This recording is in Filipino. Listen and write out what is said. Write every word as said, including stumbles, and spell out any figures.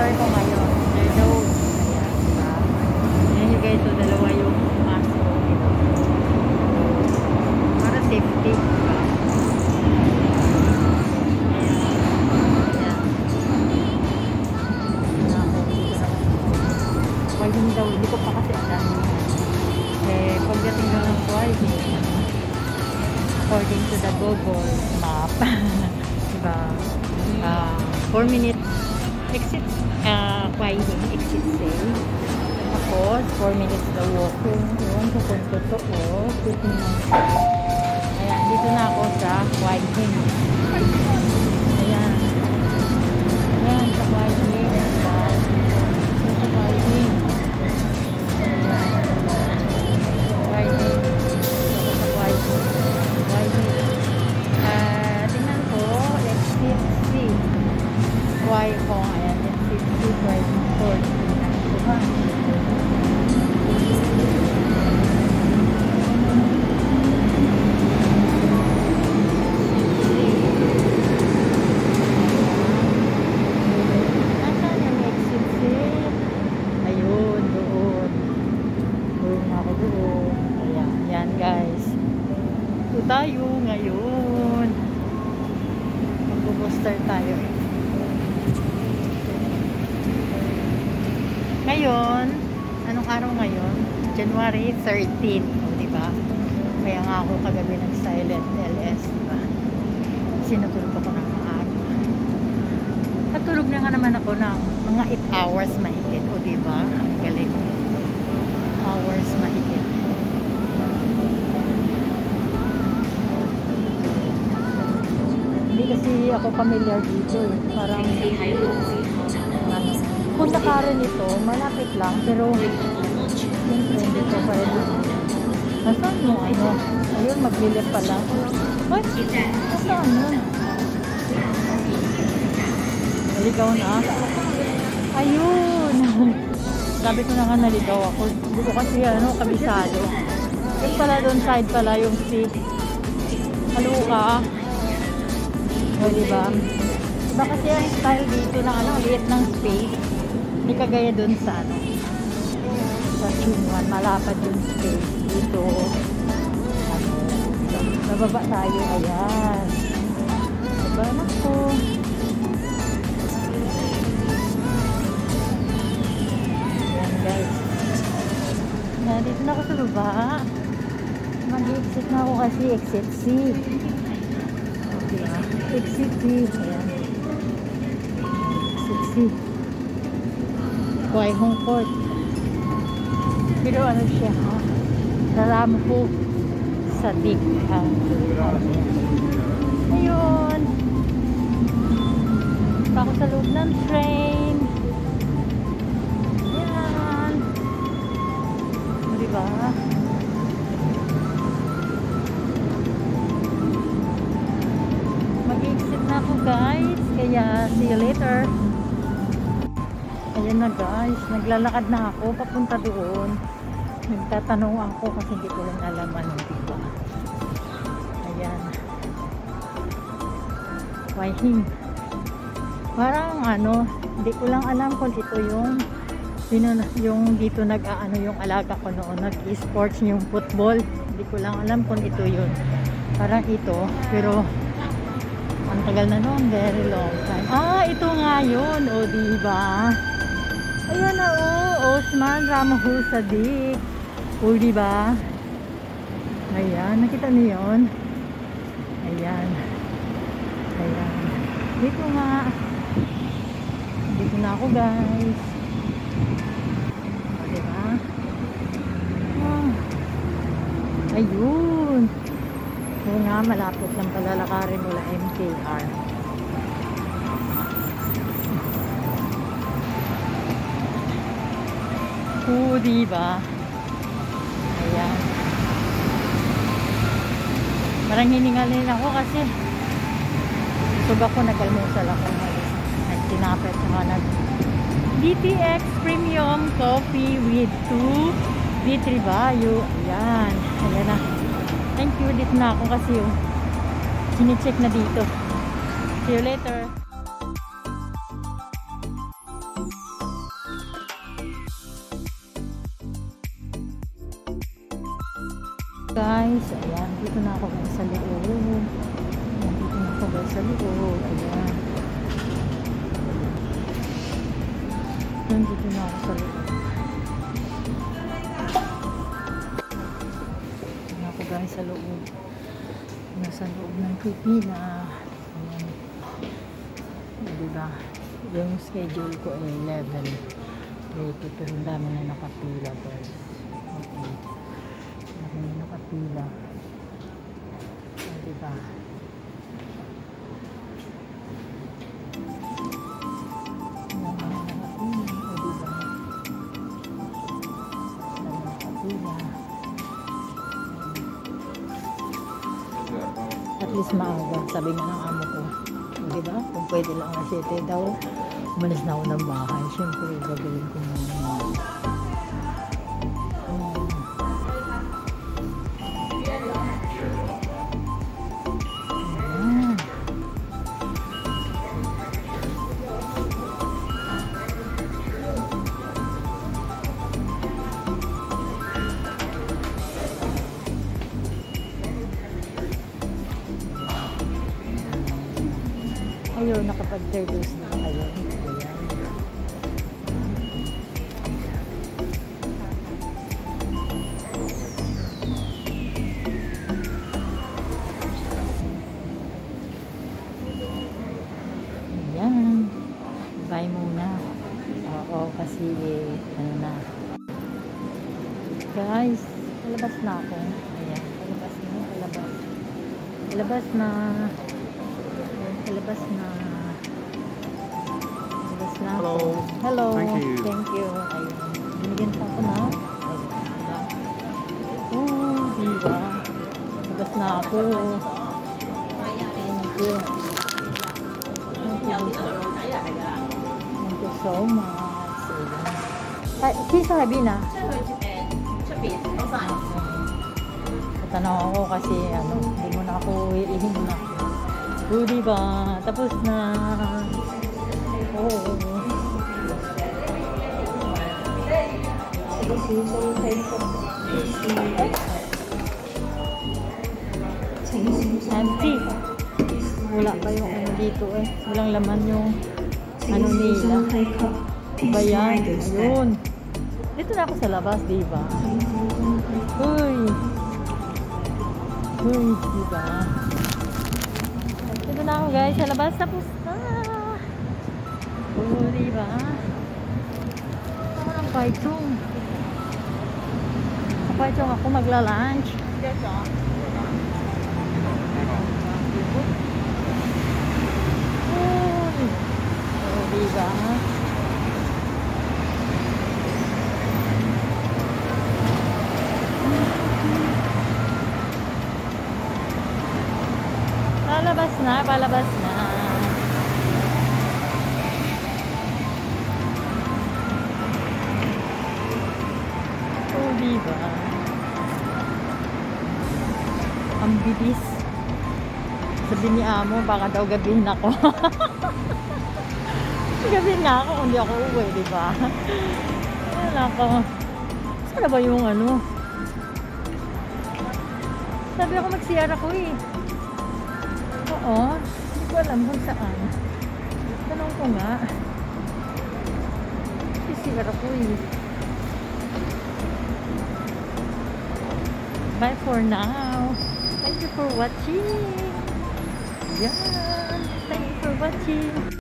booster ko ngayon. There's no, ayan, diba? Nilagay ito, dalawa yung mask ko. Para safety, diba? Hindi daw, hindi ko pa kasi alam. Eh, pagdating daw ng Friday, according to the Google map, diba, uh, four minutes exit, uh, Friday, exit sale. Tapos, four minutes daw walking. Yun, so kung totoo, fifteen minutes. Ayan, dito na ako sa Whiting. Ayan. Ayan, sa Whiting. Sa Whiting. Why ko ayan yung fifty driving course diba? Nasaan yung exit seat? Ayun, doon doon ako doon. Ayan, yan guys, ito tayo ngayon, mag-booster tayo eh. Ngayon, anong araw ngayon? January thirteenth, o diba? Kaya nga ako kagabi ng silent L S, diba? Sinatulog ako ng maaga. Natulog na nga naman ako ng mga eight hours mahigit, o diba? Ang galing. Hours mahigit. Hindi kasi ako familiar dito eh. Parang punta ka rin ito, malapit lang, pero siyempre hindi ko pa rin. Nasaan mo ano? Ayun, maglilip pala. Ay, nasaan mo? Naligaw na. Ayun! Sabi ko na nga naligaw ako. Hindi ko kasi ano, kabisado. Yung pala doon, side pala yung seat. Halo ka. O, diba? Diba kasi ang style dito na ano, liit ng space. Hindi kagaya dun sa ano, sa Chunwan, malapad yung space. Dito, ano, nababa tayo, ayan. Diba na po? Ayan guys. Na, dito na ako sa baba. Mag-exit na ako kasi exit C. Okay, ah. Exit C. Ayan. Exit C. Kuwai Hong Court. Pero ano siya ha? Narampo sa dik ha? Ayun. Ako sa loob ng train. Ayan. Diba? Mag-exit na ako guys. Kaya see you later. Ayan na guys, naglalakad na ako papunta doon. Nagtatanong ako kasi hindi ko lang alam ano dito. Ayan. Whiting. Parang ano, hindi ko lang alam kung ito yung yung, yung dito nag-aano yung alaga ko noon, nag-esports yung football. Hindi ko lang alam kung ito yun. Parang ito, pero ang tagal na noon, very long time. Ah, ito nga yun, o diba? Ayan na o, Osman Ramahu Sadiq. O diba? Ayan, nakita niyo yun? Ayan. Ayan. Dito nga. Dito na ako guys. O diba? Ah. Ayun. O nga, malapit lang palalakarin mula M K R. O diba? Ayan. Parang hiningalin ako kasi busog ako, nag-almusal ako ngayon. Nagtinapit na nag D T X Premium Coffee with two D three Bio. Ayan. Ayan na. Thank you. Dito na ako kasi yung sinicheck na dito. See you later. Guys, ayan, dito na ako guys sa loob. Ayan, dito na ako guys sa loob. Ayan. Ayan, dito na ako sa loob. Ayan ako guys sa loob. Nasa loob ng pipila. Ayan. Diba? Yung schedule ko ay eleven. thirty, pero ang dami na nakapila guys. Okay. Dami na nakapila. O, diba? Dami na nakapila. O, diba? Dami na nakapila. At least maaga. Sabi nga ng amo ko. O, diba? Kung pwede lang na siyete daw. Umalis na ako ng bahay. Siyempre, gagawin ko muna. Um, ayan. Ayun, nakapag-third dose na kayo. Ayan. Bye muna. Oo, kasi ano na. Guys, palabas na ako. Ayan, palabas na, palabas. Palabas na. Ayan, palabas na. Palabas na ako. Hello. Hello. Thank you. Thank you. Ayun. Binigyan pa ako na. Ayun. Diba? Oh, diba? Palabas na ako. Thank you. Thank you so much. Ay, kisa sabi na. Tatanaw ako kasi ano, hindi mo na ako iihin na. O, diba? Tapos na. Oo. Empty. Wala pa yung ano dito eh. Walang laman yung ano nila. Ba yan? Ayun. Dito na ako sa labas, diba? Uy. Uy, diba? Dito na ako guys sa labas. Tapos na. Oh, diba? Ako ng paitong. Sa paitong ako magla-lunch. Yes, oh. Oh, diba? Palabas na, palabas na. Oh, diba? Ang bilis. Sabi ni amo, baka daw gabihin ako. Gabihin nga ako kung di ako uwi, diba? Wala ko. Saan ba yung ano? Sabi ako mag-C R ako eh. Oo. Hindi ko alam kung saan. Tanong ko nga. mag-C R ako eh. Bye for now. Thank you for watching. Yan. Thank you for watching.